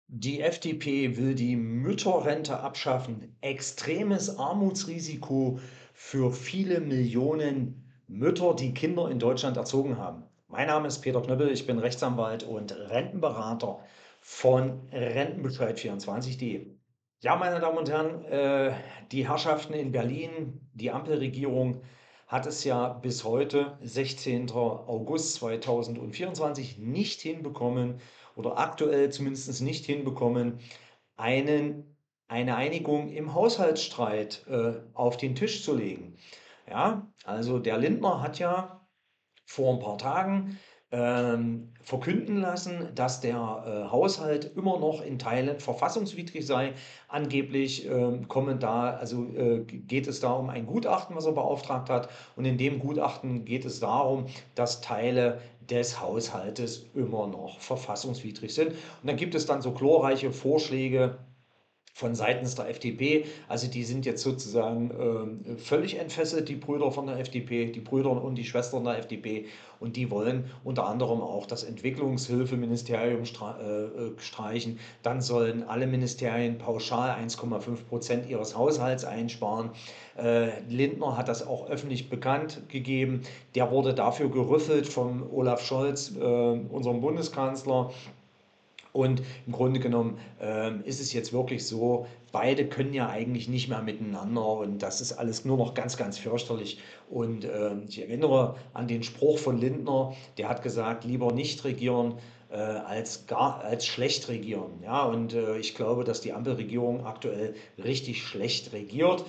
Die FDP will die Mütterrente abschaffen. Extremes Armutsrisiko für viele Millionen Mütter, die Kinder in Deutschland erzogen haben. Mein Name ist Peter Knöppel, ich bin Rechtsanwalt und Rentenberater von Rentenbescheid24.de. Ja, meine Damen und Herren, die Herrschaften in Berlin, die Ampelregierung hat es ja bis heute, 16. August 2024, nicht hinbekommen, oder aktuell zumindest nicht hinbekommen, einen, eine Einigung im Haushaltsstreit auf den Tisch zu legen. Ja, also der Lindner hat ja vor ein paar Tagen verkünden lassen, dass der Haushalt immer noch in Teilen verfassungswidrig sei. Angeblich geht es da um ein Gutachten, was er beauftragt hat. Und in dem Gutachten geht es darum, dass Teile des Haushaltes immer noch verfassungswidrig sind. Und dann gibt es dann so glorreiche Vorschläge von seitens der FDP. Also die sind jetzt sozusagen völlig entfesselt, die Brüder von der FDP, die Brüder und die Schwestern der FDP. Und die wollen unter anderem auch das Entwicklungshilfeministerium streichen. Dann sollen alle Ministerien pauschal 1,5% ihres Haushalts einsparen. Lindner hat das auch öffentlich bekannt gegeben. Der wurde dafür gerüffelt von Olaf Scholz, unserem Bundeskanzler. Und im Grunde genommen ist es jetzt wirklich so, beide können ja eigentlich nicht mehr miteinander und das ist alles nur noch ganz, ganz fürchterlich. Und ich erinnere an den Spruch von Lindner, der hat gesagt, lieber nicht regieren als schlecht regieren. Ja, und ich glaube, dass die Ampelregierung aktuell richtig schlecht regiert.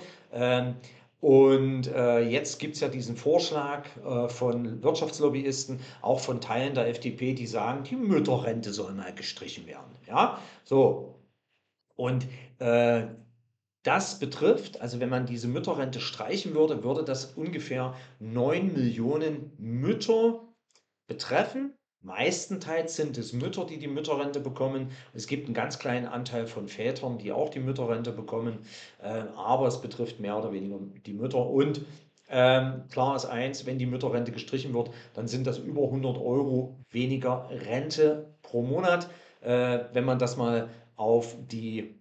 Jetzt gibt es ja diesen Vorschlag von Wirtschaftslobbyisten, auch von Teilen der FDP, die sagen, die Mütterrente soll mal gestrichen werden. Ja, so. Und äh, das betrifft, also wenn man diese Mütterrente streichen würde, würde das ungefähr 9 Millionen Mütter betreffen. Meistenteils sind es Mütter, die die Mütterrente bekommen. Es gibt einen ganz kleinen Anteil von Vätern, die auch die Mütterrente bekommen, aber es betrifft mehr oder weniger die Mütter. Und klar ist eins, wenn die Mütterrente gestrichen wird, dann sind das über 100 € weniger Rente pro Monat. Wenn man das mal auf die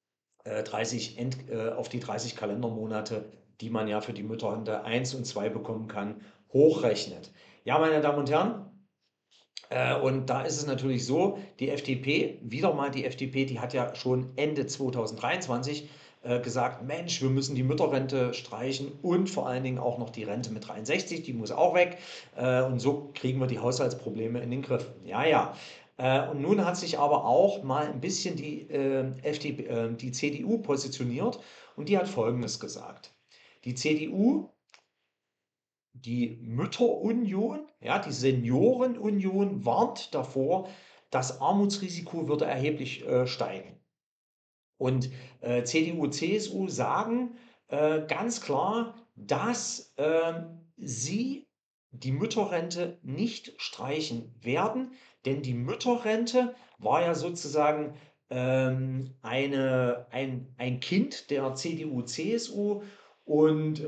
30 Kalendermonate, die man ja für die Mütterrente 1 und 2 bekommen kann, hochrechnet. Ja, meine Damen und Herren, und da ist es natürlich so, die FDP, wieder mal die FDP, die hat ja schon Ende 2023 gesagt, Mensch, wir müssen die Mütterrente streichen und vor allen Dingen auch noch die Rente mit 63, die muss auch weg. Und so kriegen wir die Haushaltsprobleme in den Griff. Ja, ja. Und nun hat sich aber auch mal ein bisschen die CDU positioniert und die hat Folgendes gesagt. Die CDU, die Mütterunion, ja, die Seniorenunion warnt davor, das Armutsrisiko würde erheblich steigen. Und CDU, CSU sagen ganz klar, dass sie die Mütterrente nicht streichen werden, denn die Mütterrente war ja sozusagen ein Kind der CDU, CSU und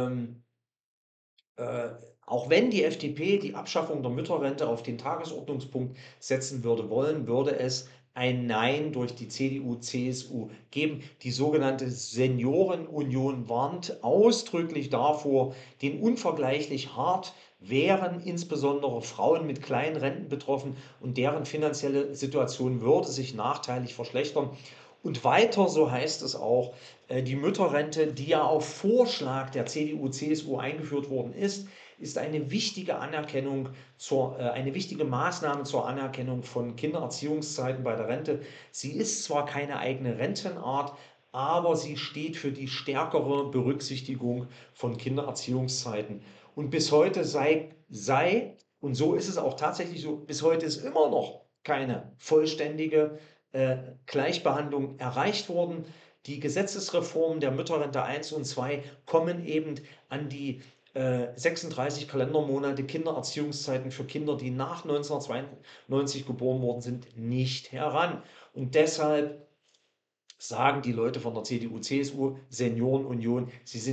äh, auch wenn die FDP die Abschaffung der Mütterrente auf den Tagesordnungspunkt setzen würde wollen, würde es ein Nein durch die CDU, CSU geben. Die sogenannte Seniorenunion warnt ausdrücklich davor, den unvergleichlich hart wären insbesondere Frauen mit kleinen Renten betroffen und deren finanzielle Situation würde sich nachteilig verschlechtern. Und weiter, so heißt es auch, die Mütterrente, die ja auf Vorschlag der CDU, CSU eingeführt worden ist eine wichtige eine wichtige Maßnahme zur Anerkennung von Kindererziehungszeiten bei der Rente. Sie ist zwar keine eigene Rentenart, aber sie steht für die stärkere Berücksichtigung von Kindererziehungszeiten. Und bis heute und so ist es auch tatsächlich so, bis heute ist immer noch keine vollständige Gleichbehandlung erreicht worden. Die Gesetzesreformen der Mütterrente 1 und 2 kommen eben an die 36 Kalendermonate Kindererziehungszeiten für Kinder, die nach 1992 geboren worden sind, nicht heran. Und deshalb sagen die Leute von der CDU, CSU, Seniorenunion, sie sind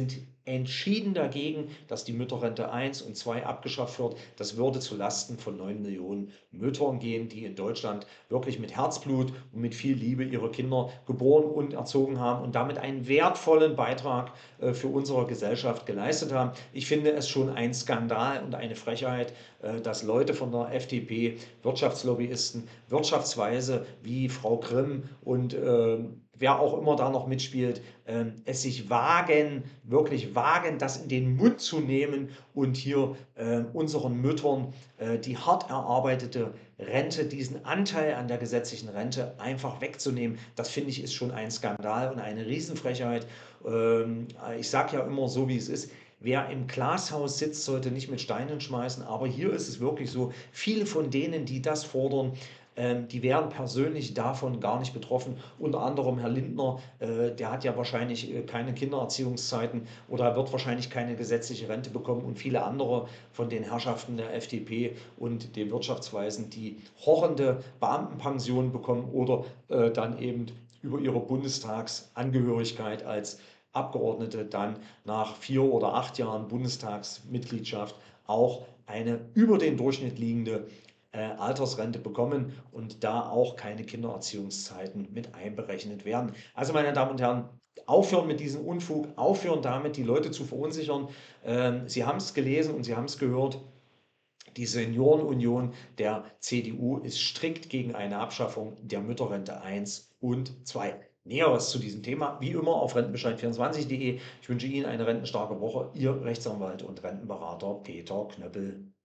entschieden dagegen, dass die Mütterrente 1 und 2 abgeschafft wird. Das würde zulasten von 9 Millionen Müttern gehen, die in Deutschland wirklich mit Herzblut und mit viel Liebe ihre Kinder geboren und erzogen haben und damit einen wertvollen Beitrag für unsere Gesellschaft geleistet haben. Ich finde es schon ein Skandal und eine Frechheit, dass Leute von der FDP, Wirtschaftslobbyisten, Wirtschaftsweise wie Frau Grimm und wer auch immer da noch mitspielt, es sich wagen, wirklich wagen, das in den Mund zu nehmen und hier unseren Müttern die hart erarbeitete Rente, diesen Anteil an der gesetzlichen Rente einfach wegzunehmen. Das finde ich ist schon ein Skandal und eine Riesenfrechheit. Ich sage ja immer so, wie es ist. Wer im Glashaus sitzt, sollte nicht mit Steinen schmeißen, aber hier ist es wirklich so, viele von denen, die das fordern, die wären persönlich davon gar nicht betroffen. Unter anderem Herr Lindner, der hat ja wahrscheinlich keine Kindererziehungszeiten oder wird wahrscheinlich keine gesetzliche Rente bekommen und viele andere von den Herrschaften der FDP und den Wirtschaftsweisen, die horrende Beamtenpensionen bekommen oder dann eben über ihre Bundestagsangehörigkeit als Abgeordnete dann nach 4 oder 8 Jahren Bundestagsmitgliedschaft auch eine über den Durchschnitt liegende Altersrente bekommen und da auch keine Kindererziehungszeiten mit einberechnet werden. Also meine Damen und Herren, aufhören mit diesem Unfug, aufhören damit, die Leute zu verunsichern. Sie haben es gelesen und Sie haben es gehört. Die Seniorenunion der CDU ist strikt gegen eine Abschaffung der Mütterrente 1 und 2. Näheres zu diesem Thema, wie immer, auf rentenbescheid24.de. Ich wünsche Ihnen eine rentenstarke Woche. Ihr Rechtsanwalt und Rentenberater Peter Knöppel.